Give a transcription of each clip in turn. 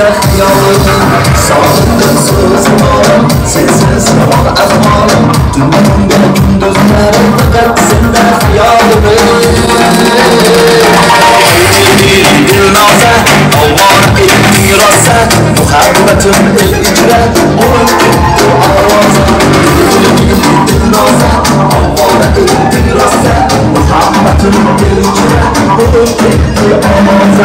sende xayolim Sog'indim so'zimolim Sensiz bor ahvolim Tunga kunduzlarim faqat sende xayolim Dilnoza ovora etding rosa Muhabbatim el ichra o'rin ketdi ovoza Dilnoza ovora etding rosa Muhabbatim el ichra o'rin ketdi ovoza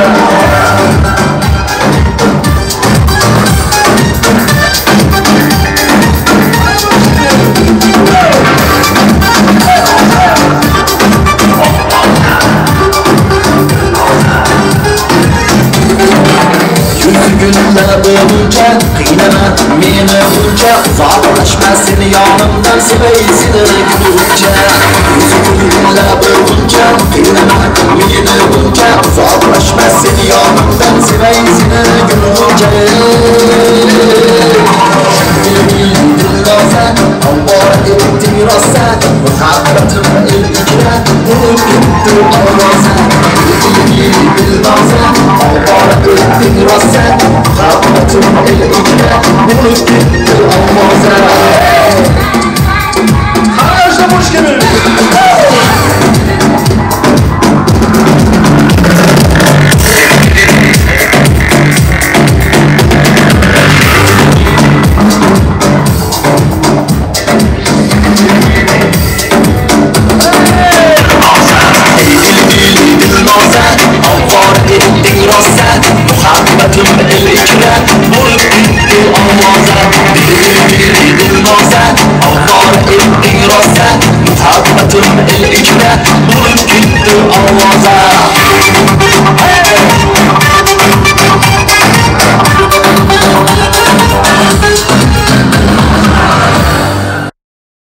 Günler boyunca qiynama meni buncha uzoqlashma seni yonimdan sevaysin guluncha Günler boyunca qiynama meni buncha uzoqlashma seni yonimdan sevaysin guluncha Dilnoza ovora etding rosa muhabbatim el ichra o'rin ketdi ovoza Dilnoza ovora etding rosa muhabbatim el ichra o'rin ketdi ovoza Qarashda bo'sh kelin Muhabbatim el ichra o'rin ketdi ovoza Dilnoza ovora etding rosa Muhabbatim el ichra o'rin ketdi ovoza